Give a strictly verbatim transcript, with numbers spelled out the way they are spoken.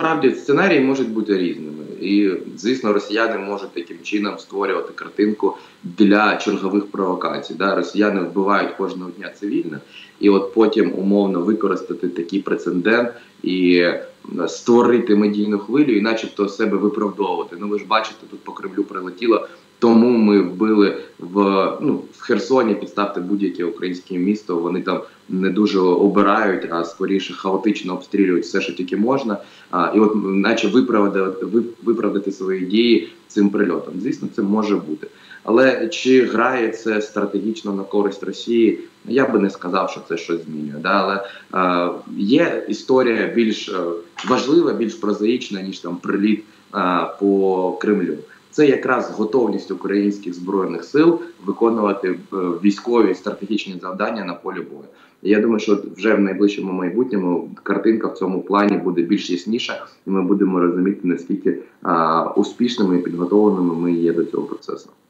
насправді сценарії можуть бути різними. І, звісно, росіяни можуть таким чином створювати картинку для чергових провокацій. Да? Росіяни вбивають кожного дня цивільних, і от потім умовно використати такий прецедент і створити медійну хвилю і начебто себе виправдовувати. Ну ви ж бачите, тут по Кремлю прилетіло, тому ми вбили в, ну, в Херсоні, підставте будь-яке українське місто, вони там не дуже обирають, а скоріше хаотично обстрілюють все, що тільки можна. А, і от наче виправдати, виправдати свої дії цим прильотом. Звісно, це може бути. Але чи грає це стратегічно на користь Росії, я би не сказав, що це щось змінює. Да? Але е, є історія більш е, важлива, більш прозаїчна, ніж там приліт е, по Кремлю. Це якраз готовність українських Збройних сил виконувати е, військові стратегічні завдання на полі бою. І я думаю, що вже в найближчому майбутньому картинка в цьому плані буде більш ясніша, і ми будемо розуміти, наскільки е, успішними і підготовленими ми є до цього процесу.